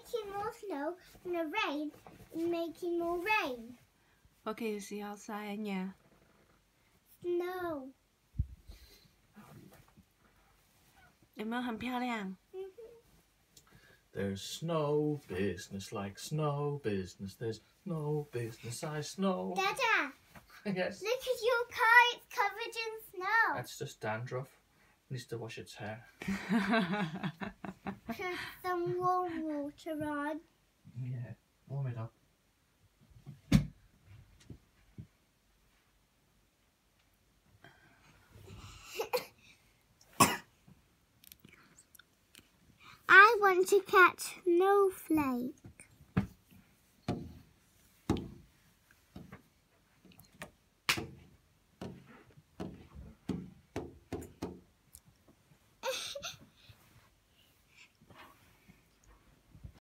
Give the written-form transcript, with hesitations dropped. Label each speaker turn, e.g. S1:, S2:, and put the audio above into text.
S1: making more snow, and the rain is making more rain.
S2: What can you see outside, Enya?
S1: Snow.
S2: 有没有很漂亮？
S3: There's snow business like snow business. There's no business I snow.
S1: Dada,
S3: Yes.
S1: look at your car, it's covered in snow.
S3: That's just dandruff. Needs to wash its hair.
S1: Put some warm water on.
S3: Yeah, warm it up.
S1: I want to catch snowflakes.